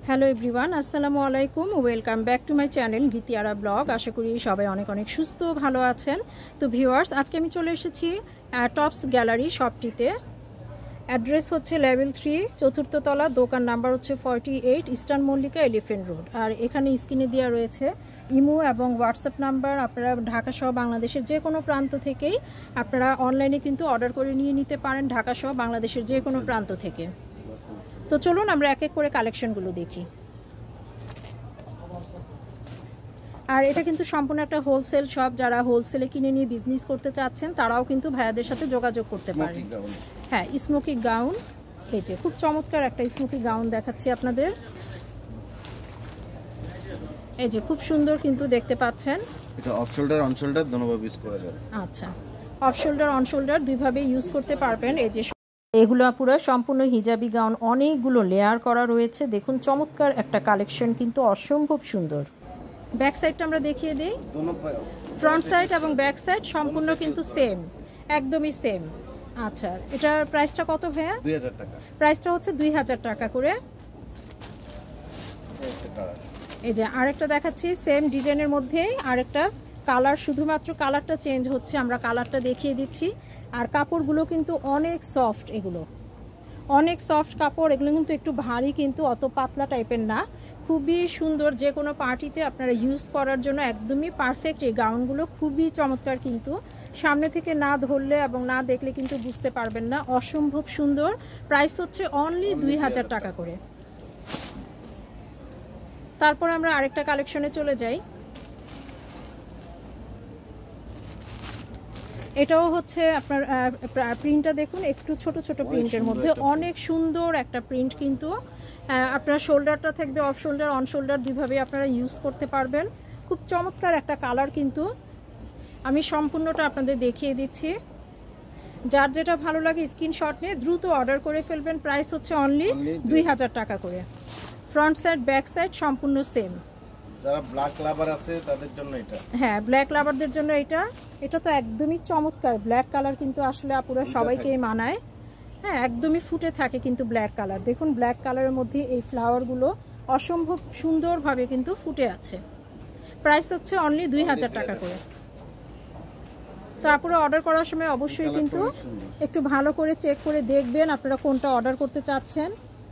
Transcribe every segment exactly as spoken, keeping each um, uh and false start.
Hello everyone, আসসালামু আলাইকুম। Welcome back to my channel Geeti Ara blog. আশা করি সবাই অনেক অনেক সুস্থ ভালো আছেন। তো ভিউয়ার্স, আজকে আমি চলে এসেছি টপস গ্যালারি শপটিতে। অ্যাড্রেস হচ্ছে লেভেল থ্রি, চতুর্থ তলা, দোকান নাম্বার হচ্ছে forty eight, Eastern Mallika, Elephant Road. আর এখানে স্ক্রিনে দেওয়া রয়েছে ইমো এবং হোয়াটসঅ্যাপ নাম্বার। আপনারা ঢাকা সহ বাংলাদেশের যে কোনো প্রান্ত থেকেই আপনারা অনলাইনে কিন্তু অর্ডার করে নিয়ে নিতে পারেন, ঢাকা সহ বাংলাদেশের যে কোনো প্রান্ত থেকে। তো চলুন আমরা এক এক করে কালেকশনগুলো দেখি। আর এটা কিন্তু সম্পূর্ণ একটা হোলসেল শপ। যারা হোলসেলে কিনে নিয়ে বিজনেস করতে চাচ্ছেন তারাও কিন্তু ভাইয়াদের সাথে যোগাযোগ করতে পারেন। হ্যাঁ, স্মোকি গাউন, এই যে খুব চমৎকার একটা স্মোকি গাউন দেখাচ্ছি আপনাদের। এই যে খুব সুন্দর কিন্তু দেখতে পাচ্ছেন। এটা অফ শোল্ডার অন শোল্ডার দুটোভাবে ইউজ করা যাবে। আচ্ছা, অফ শোল্ডার অন শোল্ডার দুইভাবে ইউজ করতে পারবেন। এই যে এগুলো পুরো সম্পূর্ণ হিজাবি গাউন, অনেকগুলো লেয়ার করা রয়েছে। দেখুন চমৎকার একটা কালেকশন, কিন্তু অসম্ভব সুন্দর। ব্যাক সাইডটা আমরা দেখিয়ে দিই। ফ্রন্ট সাইড এবং ব্যাক সাইড সম্পূর্ণ কিন্তু সেম, একদমই সেম। আচ্ছা, এটার প্রাইসটা কত ভাইয়া? দুই হাজার টাকা। প্রাইসটা হচ্ছে দুই হাজার টাকা করে। এই যে আরেকটা দেখাচ্ছি সেম ডিজাইনের মধ্যেই আরেকটা কালার, শুধুমাত্র কালারটা চেঞ্জ হচ্ছে। আমরা কালারটা দেখিয়ে দিচ্ছি। আর কাপড়গুলো কিন্তু অনেক সফট, এগুলো অনেক সফট কাপড়। এগুলো কিন্তু একটু ভারী, কিন্তু অত পাতলা টাইপের না। খুবই সুন্দর, যে কোনো পার্টিতে আপনারা ইউজ করার জন্য একদমই পারফেক্ট এই গাউনগুলো। খুবই চমৎকার, কিন্তু সামনে থেকে না ধরলে এবং না দেখলে কিন্তু বুঝতে পারবেন না। অসম্ভব সুন্দর। প্রাইস হচ্ছে অনলি দুই হাজার টাকা করে। তারপর আমরা আরেকটা কালেকশনে চলে যাই। এটাও হচ্ছে আপনার প্রিন্টটা দেখুন, একটু ছোট ছোট প্রিন্টের মধ্যে অনেক সুন্দর একটা প্রিন্ট। কিন্তু আপনার শোল্ডারটা থাকবে অফ শোল্ডার অন শোল্ডার দুইভাবে আপনারা ইউজ করতে পারবেন। খুব চমৎকার একটা কালার, কিন্তু আমি সম্পূর্ণটা আপনাদের দেখিয়ে দিচ্ছি। যার যেটা ভালো লাগে স্ক্রিনশট নিয়ে দ্রুত অর্ডার করে ফেলবেন। প্রাইস হচ্ছে অনলি দুই হাজার টাকা করে। ফ্রন্ট সাইড ব্যাক সাইড সম্পূর্ণ সেম। যারা ব্ল্যাক লাভার আছে তাদের জন্য এটা। হ্যাঁ, ব্ল্যাক লাভারদের জন্য এটা। এটা তো একদমই চমৎকার ব্ল্যাক কালার, কিন্তু আসলে আপুরা সবাইকেই মানায়। হ্যাঁ, একদমই ফুটে থাকে কিন্তু ব্ল্যাক কালার। দেখুন ব্ল্যাক কালারের মধ্যে এই ফ্লাওয়ারগুলো অসম্ভব সুন্দরভাবে কিন্তু ফুটে আছে। প্রাইস হচ্ছে অনলি দুই হাজার টাকা করে। তো আপনারা অর্ডার করার সময় অবশ্যই কিন্তু একটু ভালো করে চেক করে দেখবেন আপনারা কোনটা অর্ডার করতে চাচ্ছেন,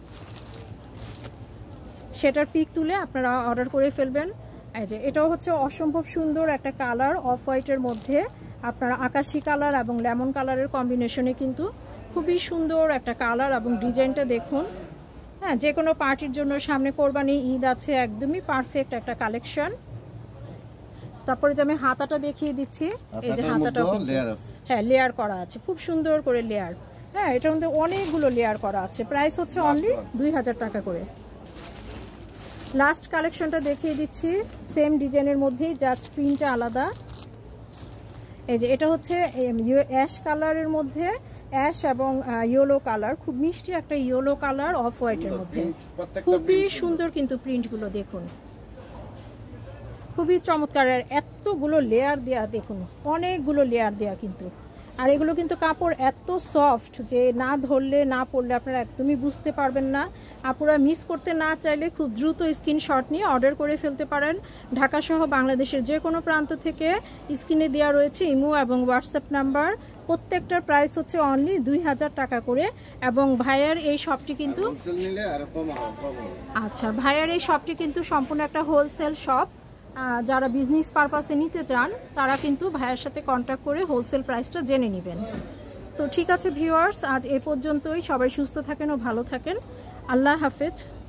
সেটার পিক তুলে আপনারা অর্ডার করে ফেলবেন। এই যে এটাও হচ্ছে অসম্ভব সুন্দর একটা কালার, অফ হোয়াইটের মধ্যে আপনার আকাশি কালার এবং লেমন কালারের কম্বিনেশনে কিন্তু খুবই সুন্দর একটা কালার এবং ডিজাইনটা দেখুন। হ্যাঁ, যে কোনো পার্টির জন্য, সামনে কোরবানি ঈদ আছে, একদমই পারফেক্ট একটা কালেকশন। তারপরে যে আমি হাতাটা দেখিয়ে দিচ্ছি, এই যে হাতাটা হ্যাঁ লেয়ার করা আছে, খুব সুন্দর করে লেয়ার। হ্যাঁ, এটার মধ্যে অনেকগুলো লেয়ার করা আছে। প্রাইস হচ্ছে অনলি দুই হাজার টাকা করে। লাস্ট কালেকশনটা দেখিয়ে দিচ্ছি সেম ডিজাইনের মধ্যেই, জাস্ট প্রিন্টটা আলাদা। এই যে এটা হচ্ছে অ্যাশ কালারের মধ্যে, অ্যাশ এবং ইয়েলো কালার, খুব মিষ্টি একটা ইয়েলো কালার অফ হোয়াইটের মধ্যে। খুবই সুন্দর কিন্তু প্রিন্টগুলো দেখুন, খুবই চমৎকার। আর এতগুলো লেয়ার দেয়া, দেখুন অনেকগুলো লেয়ার দেয়া কিন্তু। আর এগুলো কিন্তু কাপড় এত সফট যে না ধরলে না পরলে আপনারা একদমই বুঝতে পারবেন না। আপনারা মিস করতে না চাইলে খুব দ্রুত স্ক্রিনশট নিয়ে অর্ডার করে ফেলতে পারেন। ঢাকা সহ বাংলাদেশের যে কোনো প্রান্ত থেকে স্ক্রিনে দেওয়া রয়েছে ইমো এবং হোয়াটসঅ্যাপ নাম্বার। প্রত্যেকটার প্রাইস হচ্ছে অনলি দুই হাজার টাকা করে। এবং ভাইয়ার এই শপটি কিন্তু আচ্ছা ভাইয়ার এই শপটি কিন্তু সম্পূর্ণ একটা হোলসেল শপ। যারা বিজনেস পারপাসে নিতে চান তারা কিন্তু ভাইয়ের সাথে কন্ট্যাক্ট করে হোলসেল প্রাইসটা জেনে নেবেন। তো ঠিক আছে ভিউয়ার্স, আজ এ পর্যন্তই। সবাই সুস্থ থাকেন ও ভালো থাকেন। আল্লাহ হাফেজ।